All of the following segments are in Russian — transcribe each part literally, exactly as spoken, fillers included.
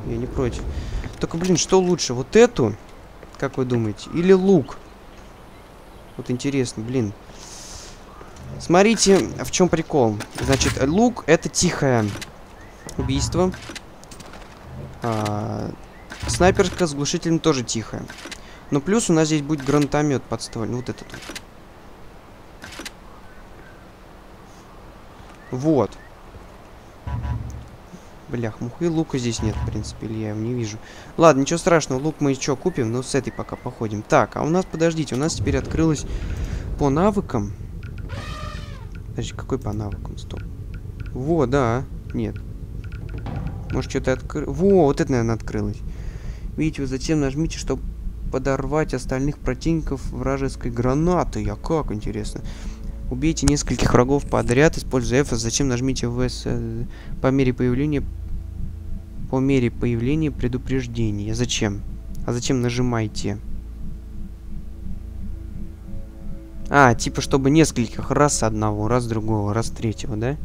Я не против. Только, блин, что лучше? Вот эту? Как вы думаете? Или лук? Вот интересно, блин. Смотрите, в чем прикол. Значит, лук — это тихое убийство. А, снайперка с глушителем тоже тихая. Но плюс у нас здесь будет гранатомет подствольный. Вот этот. Вот. Блях, мухи, лука здесь нет, в принципе, или я его не вижу. Ладно, ничего страшного, лук мы что, купим? Ну, с этой пока походим. Так, а у нас, подождите, у нас теперь открылось по навыкам. Подожди, какой по навыкам? Стоп. Во, да. Нет. Может, что-то открылось. Во, вот это, наверное, открылось. Видите, вот затем нажмите, чтобы подорвать остальных противников вражеской гранаты. Я как, интересно. Убейте нескольких врагов подряд, используя F, а затем нажмите В с по мере появления по мере появления предупреждения. Зачем? А зачем нажимайте? А, типа, чтобы нескольких раз одного, раз другого, раз третьего, да?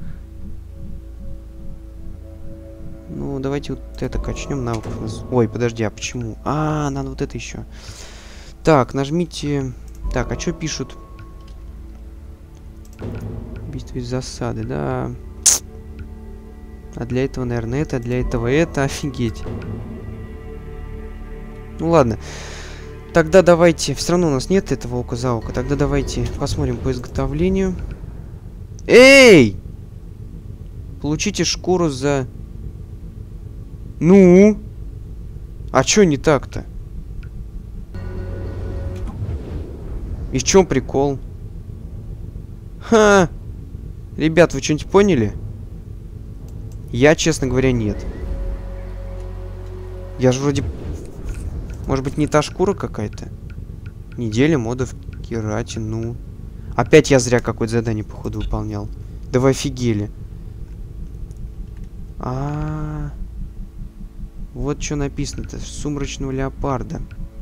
Ну, давайте вот это качнем навык. Ой, подожди, а почему? А, надо вот это еще. Так, нажмите. Так, а что пишут? Убийство из засады, да. А для этого, наверное, это, а для этого это. Офигеть. Ну ладно. Тогда давайте. Все равно у нас нет этого ока за око. Тогда давайте посмотрим по изготовлению. Эй! Получите шкуру за... Ну? А чё не так-то? И в чем прикол? Ха! Ребят, вы что-нибудь поняли? Я, честно говоря, нет. Я же вроде... Может быть, не та шкура какая-то? Неделя модов Кирати, ну... Опять я зря какое-то задание, походу, выполнял. Да вы офигели. А-а-а. Вот что написано-то. Сумрачного леопарда.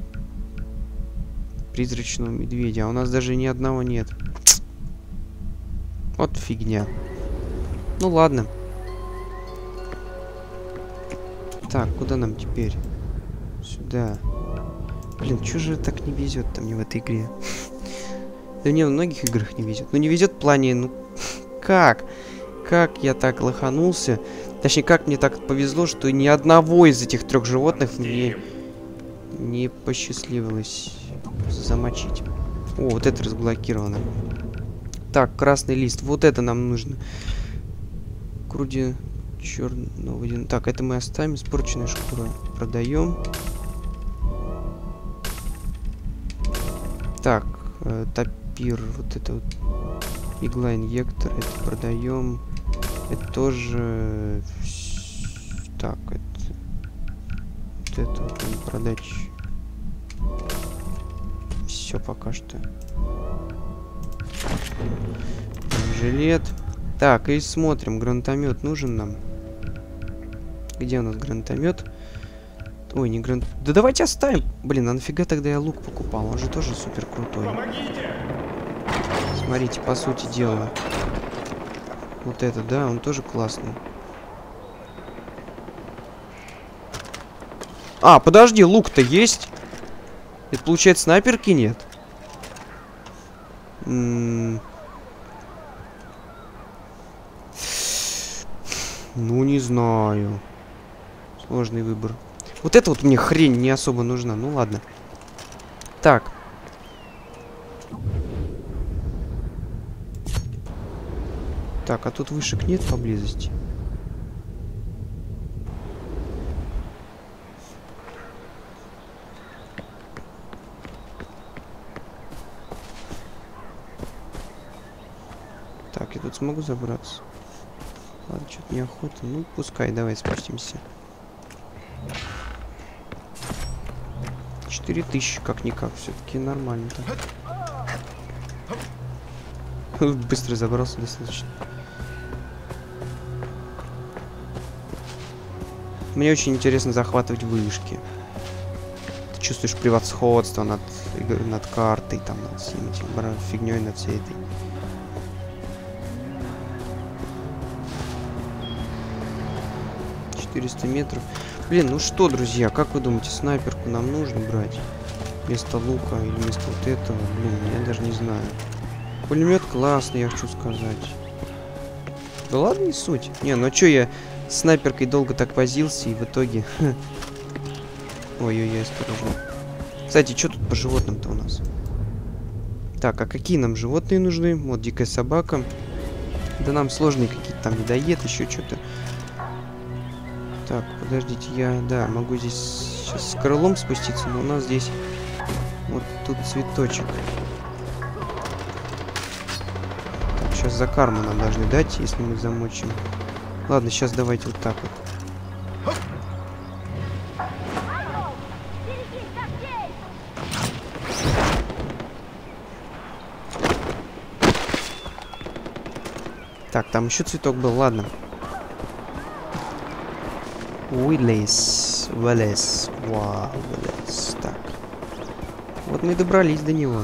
Призрачного медведя. А у нас даже ни одного нет. Вот фигня. Ну ладно. Так, куда нам теперь? Сюда. Блин, чё же так не везет-то мне в этой игре? Да мне в многих играх не везет. Ну не везет в плане, ну как? Как я так лоханулся? Точнее, как мне так повезло, что ни одного из этих трех животных мне не посчастливилось замочить. О, вот это разблокировано. Так, красный лист. Вот это нам нужно. Груди черного. Так, это мы оставим. Испорченная шкура продаем. Так, э, топир. Вот это вот. Игла инъектор. Это продаем. Это тоже... Так, это... Вот это вот продать. Все пока что. Жилет. Так, и смотрим. Гранатомет нужен нам. Где у нас гранатомет? Ой, не гранат... Да давайте оставим. Блин, а нафига тогда я лук покупал? Он же тоже супер крутой. Смотрите, по сути дела. Вот это, да, он тоже классный. А, подожди, лук-то есть? Это, получается, снайперки нет? М-м- ну, не знаю. Сложный выбор. Вот эта вот мне хрень не особо нужна. Ну, ладно. Так. Так, а тут вышек нет поблизости? Так, я тут смогу забраться? Ладно, что-то неохота. Ну, пускай, давай спустимся. Четыре тысячи, как-никак, все-таки нормально-то. Быстро забрался достаточно. Мне очень интересно захватывать вышки. Ты чувствуешь превосходство над, над картой, там, над всем этим фигней, над всей этой. четыреста метров. Блин, ну что, друзья, как вы думаете, снайперку нам нужно брать? Вместо лука или вместо вот этого? Блин, я даже не знаю. Пулемет классный, я хочу сказать. Да ладно, не суть. Не, ну а чё я с снайперкой долго так возился и в итоге... Ой-ой-ой, осторожно. Кстати, что тут по животным-то у нас? Так, а какие нам животные нужны? Вот дикая собака. Да нам сложные какие-то там медоед, еще что-то. Так, подождите, я, да, могу здесь сейчас с крылом спуститься, но у нас здесь вот тут цветочек. Так, сейчас за карму нам должны дать, если мы замочим. Ладно, сейчас давайте вот так вот. Так, там еще цветок был, ладно. Уиллис, Уиллис, вау, Уиллис. Так. Вот мы и добрались до него.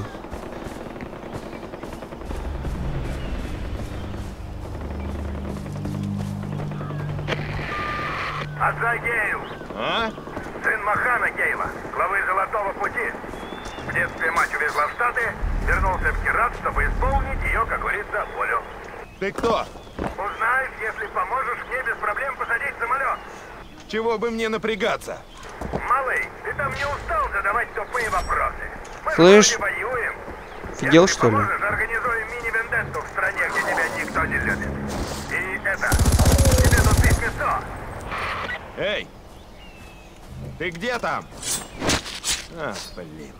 Отца Гейл. А? Сын Махана Гейла, главы Золотого Пути. В детстве мать увезла в Штаты, вернулся в Херат, чтобы исполнить ее, как говорится, волю. Ты кто? Узнаешь, если поможешь мне без проблем посадить самолет. Чего бы мне напрягаться? Малый, ты там не устал задавать тупые вопросы? Мы Слышь, вроде воюем. офигел, Если что ли? поможешь, организуем мини-вендетту в стране, где тебя никто не любит. И это, тебе тут письмецо. Эй! Ты где там? А, блин.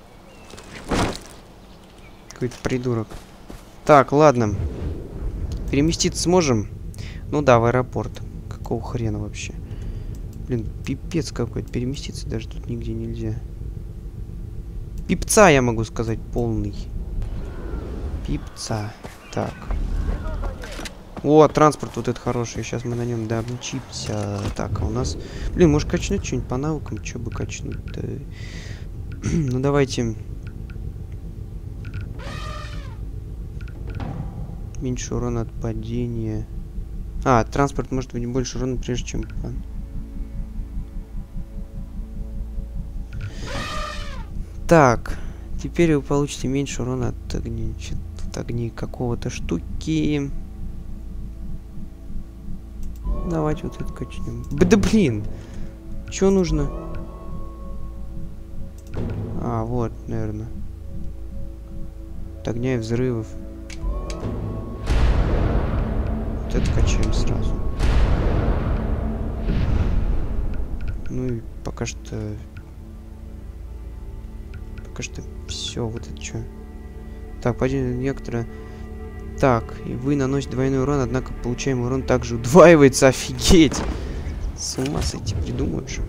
Какой-то придурок. Так, ладно. Переместиться сможем? Ну да, в аэропорт. Какого хрена вообще? Блин, пипец какой-то. Переместиться даже тут нигде нельзя. Пипца, я могу сказать, полный. Пипца. Так. О, транспорт вот этот хороший. Сейчас мы на нем домчимся. Так, а у нас... Блин, может качнуть что-нибудь по навыкам? Что бы качнуть-то? Ну, давайте... Меньше урона от падения. А, транспорт может быть больше урона, прежде чем... Так, теперь вы получите меньше урона от огней, от огней какого-то штуки. Давайте вот это качнем. Да блин! Что нужно? А, вот, наверное. От огня и взрывов. Вот это качаем сразу. Ну и пока что... Пока что все, вот это что. Так, падение некоторые. Так, и вы наносите двойной урон, однако получаемый урон также удваивается. Офигеть! С ума сойти придумаешь.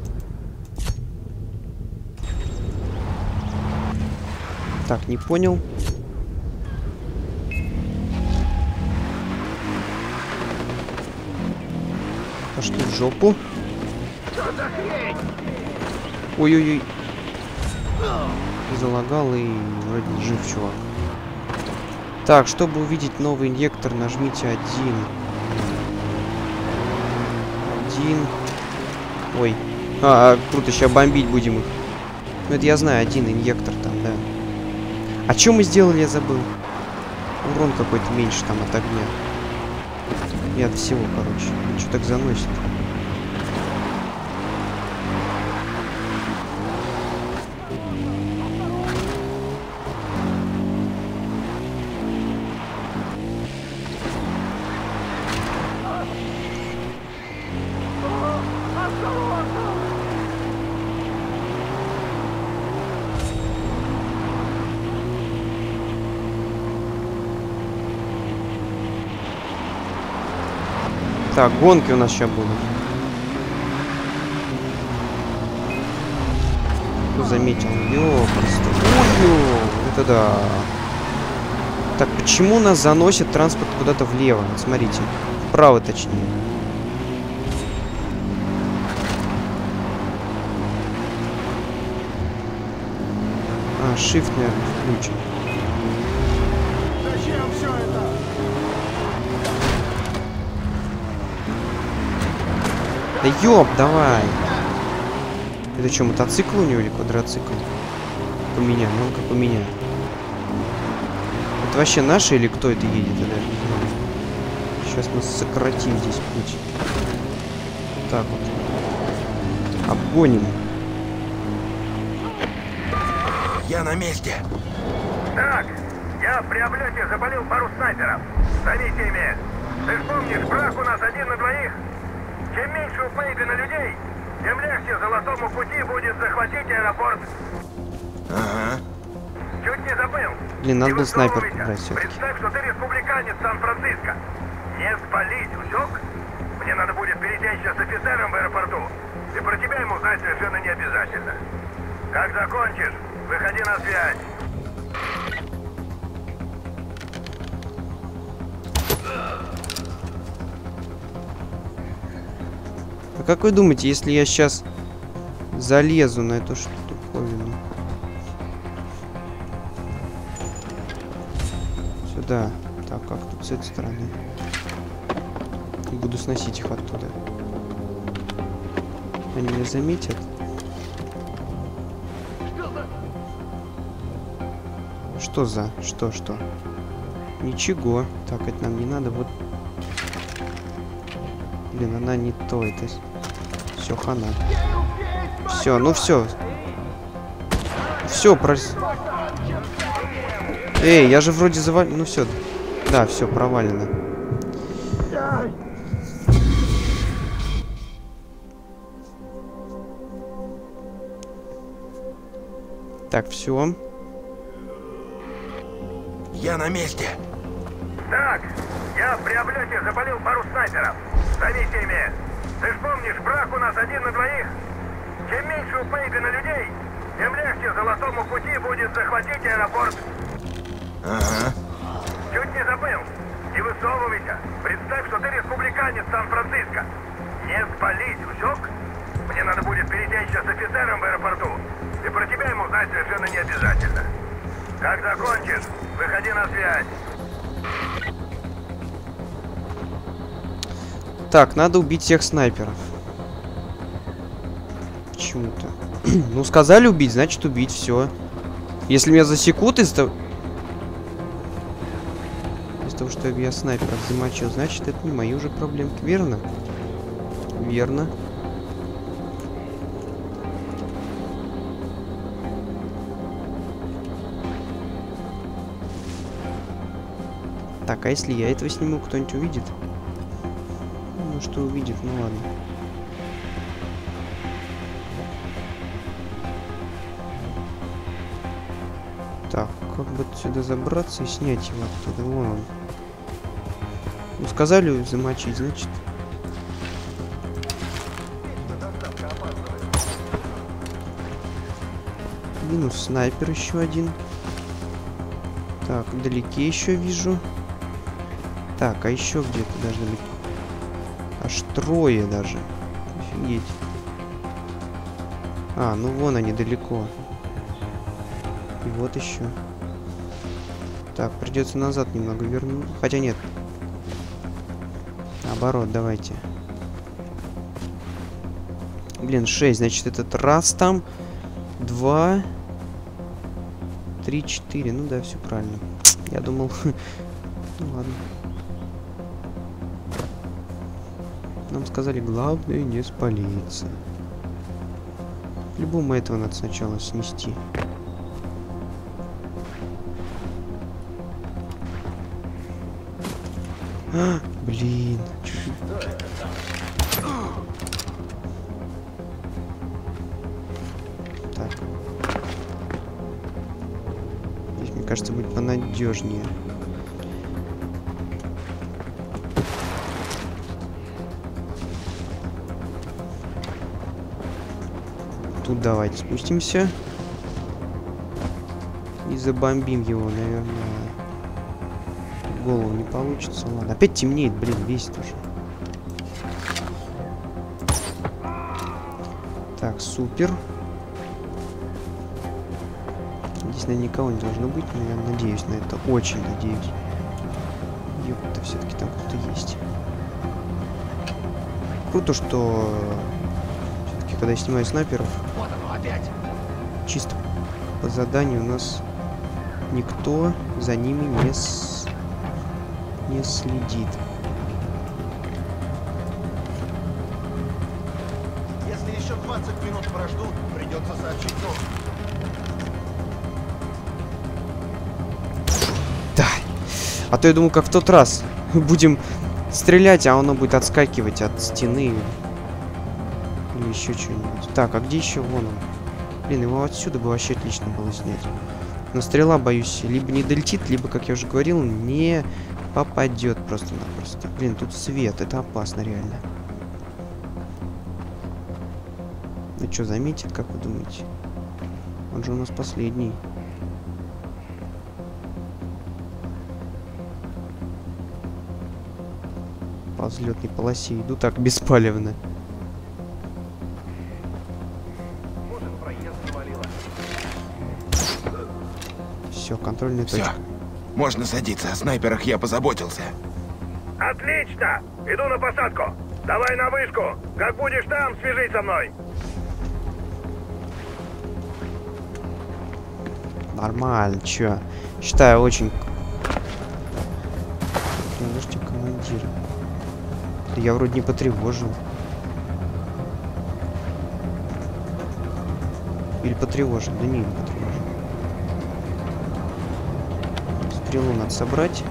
Так, не понял. Пошли в жопу. Ой-ой-ой. Залагал и вроде жив, чувак. Так, чтобы увидеть новый инъектор, нажмите один. Один. Ой. А, а круто, сейчас бомбить будем их. Ну это я знаю, один инъектор там, да. А что мы сделали, я забыл. Урон какой-то меньше там от огня. И от всего, короче. Что так заносит? Так, гонки у нас сейчас будут. Ну, заметил. Ё, просто. Ой-ё, это да. Так, почему нас заносит транспорт куда-то влево? Вот смотрите. Вправо, точнее. А, shift, наверное, включен. Зачем все это? Да ёб, давай. Это что, мотоцикл у него или квадроцикл? Поменяй, ну-ка поменяй. Это вообще наши или кто это едет? Я даже не знаю. Сейчас мы сократим здесь путь. Так вот. Обгоним. Я на месте. Так, я при облете запалил пару снайперов. Займите ими. Ты ж помнишь, враг у нас один на двоих? Чем меньше у Фейгана людей, тем легче Золотому пути будет захватить аэропорт. Ага. Чуть не забыл. Блин, надо Не было снайпер высовывайся. брать все-таки. Представь, что ты республиканец Сан-Франциско. Не спалить, усек? Мне надо будет пересечься с офицером в аэропорту. И про тебя ему знать совершенно не обязательно. Как закончишь, выходи на связь. А как вы думаете, если я сейчас залезу на эту штуковину? Сюда. Так, как тут с этой стороны? И буду сносить их оттуда. Они меня заметят. Что за? Что, что? Ничего. Так, это нам не надо. Вот. Блин, она не то. Это... Все, хана. Все, ну все. Все, прос... Эй, я же вроде завалил. Ну все. Да, все, провалено. Так, все. Я на месте. Так, я при облете запалил пару снайперов. Займите ими. Ты ж помнишь, враг у нас один на двоих? Чем меньше у Фейгана людей, тем легче Золотому пути будет захватить аэропорт. Ага. Чуть не забыл. Не высовывайся. Представь, что ты республиканец Сан-Франциско. Не спалить, усек? Мне надо будет пересечься с офицером в аэропорту. И про тебя ему знать совершенно не обязательно. Как закончишь, выходи на связь. Так, надо убить всех снайперов. Почему-то. Ну, сказали убить, значит убить, все. Если меня засекут из того... Из того, что я снайперов замочил, значит, это не мои уже проблемки. Верно? Верно. Так, а если я этого сниму, кто-нибудь увидит? Ну, что увидит, ну ладно. Так, как бы сюда забраться и снять его оттуда? Вон он. Ну, сказали замочить, значит. Минус снайпер еще один. Так, вдалеке еще вижу. Так, а еще где-то должны быть. Аж трое даже. Офигеть. А, ну вон они далеко. И вот еще. Так, придется назад немного вернуть. Хотя нет. Наоборот, давайте. Блин, шесть. Значит, этот раз там. Два. Три, четыре. Ну да, все правильно. Я думал... Ну ладно. Нам сказали, главное не спалиться. Любому этого надо сначала снести. А, блин. Так. Здесь, мне кажется, будет понадежнее. Тут давайте спустимся. И забомбим его, наверное. В голову не получится. Ладно. Опять темнеет, блин, бесит уже. Так, супер. Здесь, наверное, никого не должно быть, но я надеюсь на это. Очень надеюсь. Ёпта, все-таки там кто-то есть. Круто, что... Все-таки, когда я снимаю снайперов... Опять! Чисто по заданию у нас никто за ними не, с... не следит. Если еще двадцать минут прожду, придется сообщить новость. Да. А то я думал, как в тот раз. Будем стрелять, а оно будет отскакивать от стены. Или еще что-нибудь. Так, а где еще вон он? Блин, его отсюда бы вообще отлично было снять. Но стрела, боюсь, либо не долетит, либо, как я уже говорил, не попадет просто-напросто. Блин, тут свет, это опасно реально. Ну что, заметит, как вы думаете? Он же у нас последний. По взлетной полосе иду так беспалевно. Все, контрольная Все. точка. Можно садиться. О снайперах я позаботился. Отлично! Иду на посадку. Давай на вышку. Как будешь там, свяжись со мной. Нормально, чё? Считаю очень... Подождите, командир. Да я вроде не потревожил. Или потревожил? Да не, не потревожил. Стрелу надо собрать.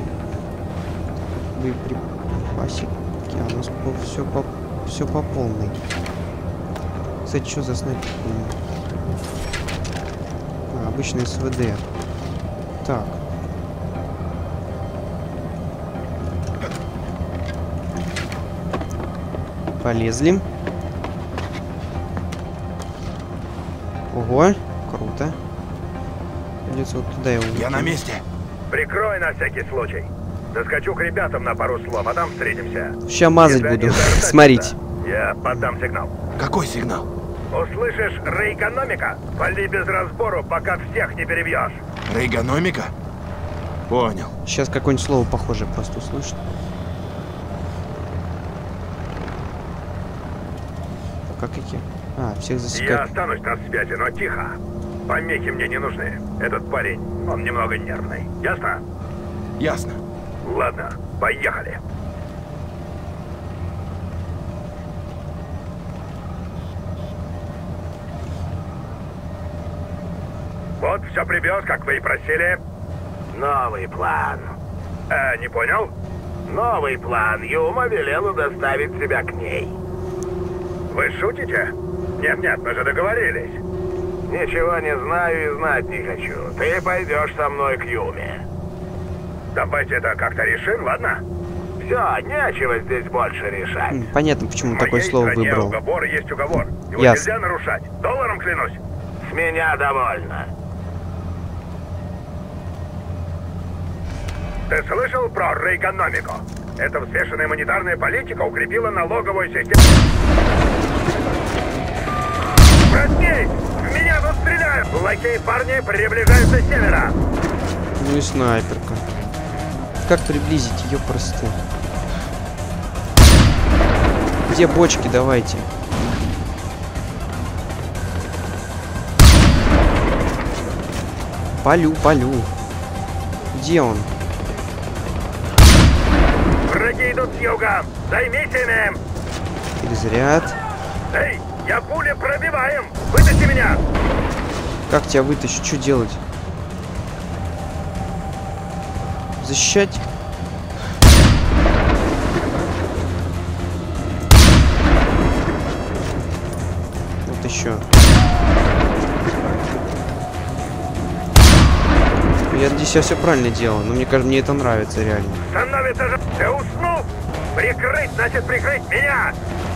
Боеприпасики. А у нас все по, все по полной. Кстати, что за снайпер? А, обычный СВД. Так. Полезли. Ого, круто. Придется вот туда его. Я на месте. Прикрой на всякий случай. Заскочу к ребятам на пару слов, а там встретимся. Сейчас мазать Если они буду. заортачатся, Смотрите. Я подам сигнал. Какой сигнал? Услышишь реэкономика? Пали без разбору, пока всех не перебьешь. Рейгономика? Понял. Сейчас какое-нибудь слово похожее просто услышит. Как какие? А, всех Я засекать. останусь на связи, но тихо. Помехи мне не нужны. Этот парень, он немного нервный. Ясно? Ясно. Ладно, поехали. Вот все прибьет, как вы и просили. Новый план. Э, не понял? Новый план. Юма велела доставить себя к ней. Вы шутите? Нет-нет, мы же договорились. Ничего не знаю и знать не хочу. Ты пойдешь со мной к Юме. Давайте это как-то решим, ладно? Все, нечего здесь больше решать. М, Понятно, почему В такое моей слово стране выбрал. уговор есть уговор. Его Ясно. нельзя нарушать. Долларом клянусь. С меня довольно. Ты слышал про реэкономику? Эта взвешенная монетарная политика укрепила налоговую систему. Братней! В меня тут стреляют! Лакей парни приближаются с севера. Ну и снайперка. Как приблизить ее просто? Где бочки? Давайте. Полю, полю. Где он? Враги идут с юга. Займись ими. Перезаряд. Эй, я пули пробиваем. Вытащи меня. Как тебя вытащить? Что делать? Защищать? Вот еще. Я надеюсь, я все правильно делал, но мне кажется, мне это нравится реально. Становится же... Ты уснул? Прикрыть, значит прикрыть меня.